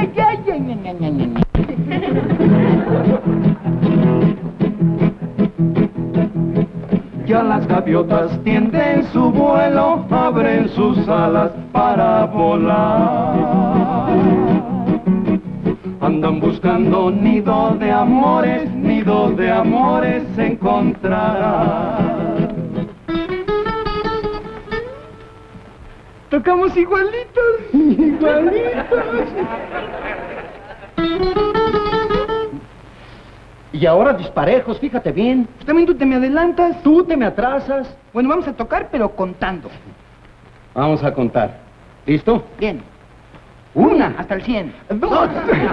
ay, ay, ay, ay, ay, ay, ay. Ya las gaviotas tienden su vuelo, abren sus alas para volar. Andan buscando nido de amores encontrarán. Tocamos igualitos, igualitos. Y ahora disparejos, fíjate bien. Pues también tú te me adelantas. Tú te me atrasas. Bueno, vamos a tocar, pero contando. Vamos a contar. ¿Listo? Bien. Una. Hasta el 100. Dos.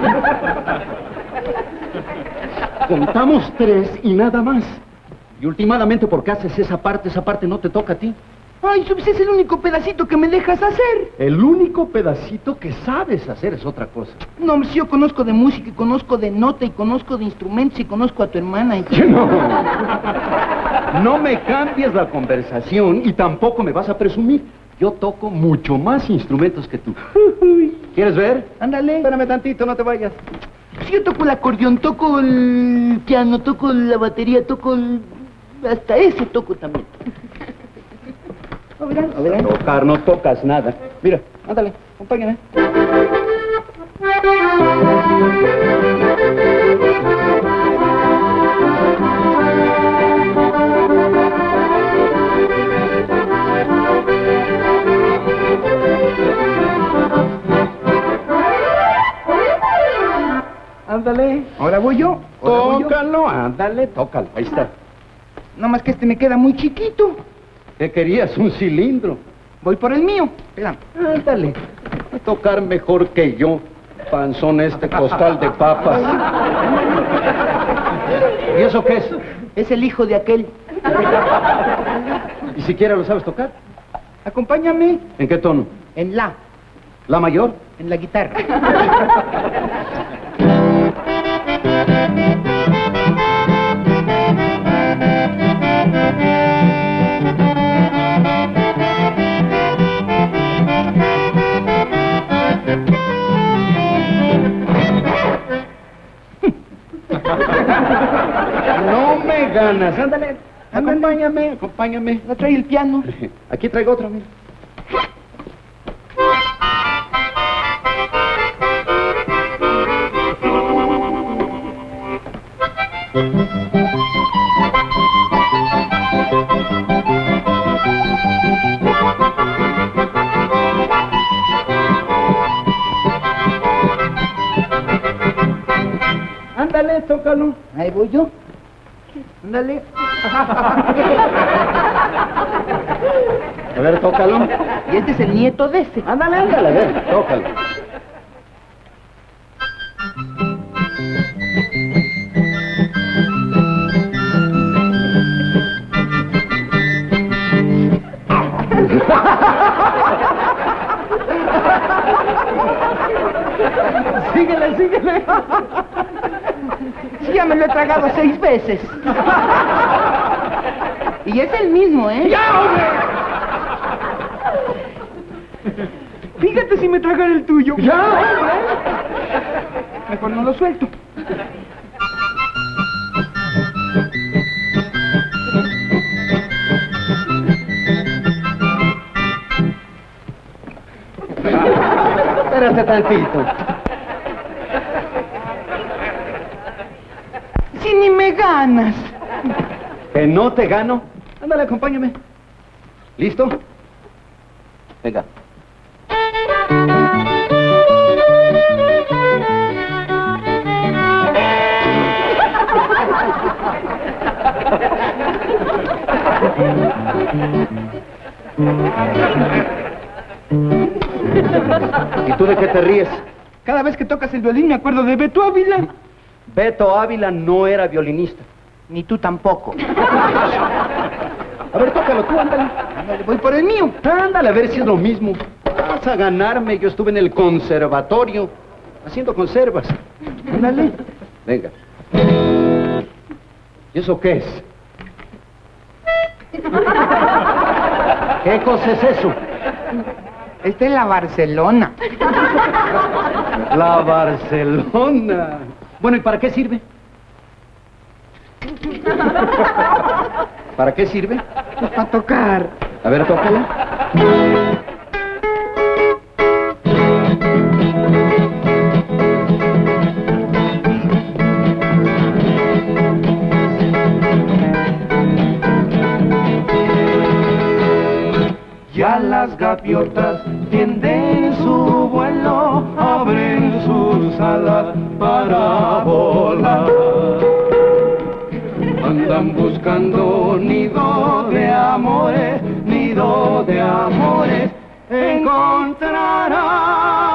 Contamos 3 y nada más. Y últimamente, ¿por qué haces esa parte no te toca a ti? Ay, pues es el único pedacito que me dejas hacer. El único pedacito que sabes hacer es otra cosa. No, hombre, si yo conozco de música, y conozco de nota, y conozco de instrumentos, y conozco a tu hermana. Y... No. No me cambies la conversación y tampoco me vas a presumir. Yo toco mucho más instrumentos que tú. ¿Quieres ver? Ándale. Espérame tantito, no te vayas. Pues yo toco el acordeón, toco el piano, toco la batería, toco el... Hasta ese toco también. ¿No verán? Tocar, no tocas nada. Mira, ándale, acompáñame. Ándale. Ahora voy yo. Tócalo, ándale, tócalo. Ahí está. No más que este me queda muy chiquito. ¿Qué querías? Un cilindro. Voy por el mío. Espera. Ándale. Va a tocar mejor que yo, panzón este costal de papas. ¿Y eso qué es? Es el hijo de aquel. ¿Y siquiera lo sabes tocar? Acompáñame. ¿En qué tono? En la. ¿La mayor? En la guitarra. No me ganas. Ándale. Acompáñame, acompáñame. No trae el piano. Aquí traigo otro, mira. Ándale, tócalo. Ahí voy yo. Ándale. A ver, tócalo. Y este es el nieto de ese. Ándale, ándale, a ver, tócalo. Síguele, síguele. Sí, ya me lo he tragado 6 veces. Y es el mismo, ¿eh? ¡Ya, hombre! Fíjate si me tragara el tuyo. ¡Ya, hombre! Mejor no lo suelto. Espérate tantito. Si ni me ganas. ¿Que no te gano? Ándale, acompáñame. ¿Listo? Venga. ¿Y tú de qué te ríes? Cada vez que tocas el violín me acuerdo de Beto Ávila. Beto Ávila no era violinista. Ni tú tampoco. A ver, tócalo tú, ándale. Ándale, voy por el mío. Ándale, a ver si es lo mismo. Vas a ganarme. Yo estuve en el conservatorio haciendo conservas. Ándale. Venga. ¿Y eso qué es? ¿Qué cosa es eso? Esta es la Barcelona. La Barcelona. Bueno, ¿y para qué sirve? ¿Para qué sirve? Pues para tocar. A ver, tócala. Ya las gaviotas tienden su vuelo, abren sus alas para volar. Andan buscando nido de amores, encontrarán.